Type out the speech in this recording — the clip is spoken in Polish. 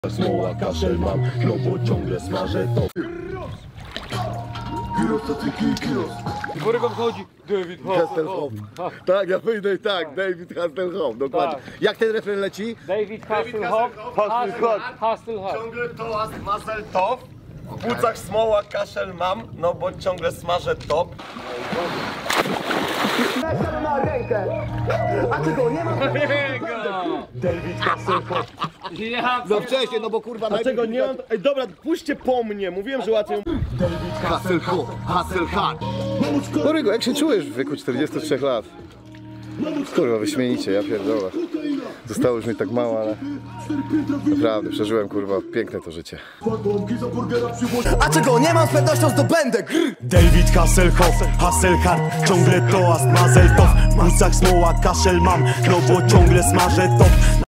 Smoła, kaszel mam, no bo ciągle smażę to. Którego wchodzi? David Hasselhoff. Tak, ja wyjdę i tak, David Hasselhoff, dokładnie. Tak. Jak ten refren leci? David Hasselhoff. Hasselhoff. Ciągle toast mazel top. W płucach smoła, kaszel mam, no bo ciągle smażę top. Na rękę, a czego nie mam? David Hasselhoff. No wcześniej, no bo kurwa... Dlaczego nie mam? Ej, dobra, puśćcie po mnie, mówiłem, że łatwiej. Hasselhoff, Hasselhoff. No Rygo, jak się czujesz w wieku 43 lat? Kurwa, wyśmienicie, ja pierdolę. Zostało już mi tak mało, ale naprawdę przeżyłem, kurwa, piękne to życie. A czego nie mam, z pewnością zdobędę. David Hasselhoff, Hasselhart, ciągle toast mazel top. W płucach smoła, kaszel mam, no bo ciągle smażę top.